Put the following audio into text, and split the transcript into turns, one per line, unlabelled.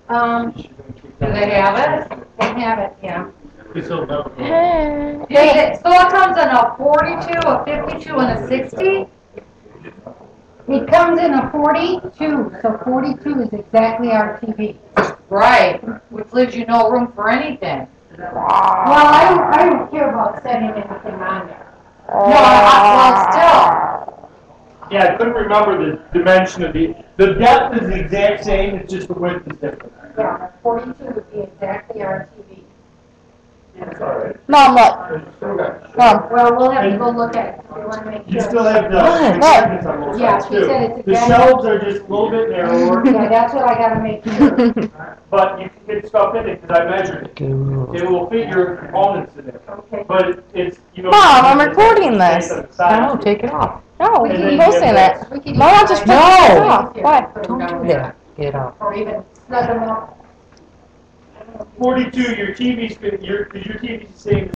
Do they have it? They have it, yeah.
So
It comes in a 42, a 52, and a 60? It comes in a 42, so 42 is exactly our TV. Right, which leaves you no room for anything. Well, I don't care about setting anything on there. No, well, still.
yeah, I couldn't remember the dimension of the depth is the exact same, it's just the width is different.
Yeah, 42 would be exactly our TV.
Mom, look. Mom.
Well, we'll have to go look at it. We want to make sure.
You still have the
What?
on those
Yeah,
sides
she
too.
said it's
The
exactly.
shelves are just a little bit narrower,
Yeah, that's what I gotta make sure.
but you can get stuff in it because I measured it. It will fit your components in it.
Okay.
But it's, you know.
Mom, I'm recording this.
No, take it off.
No,
We can
I'm
use
posting
it.
it. Mom, I'll just put
No.
it off. Why?
Don't do that. Get it off.
Or even snug them up.
42, your TV's the same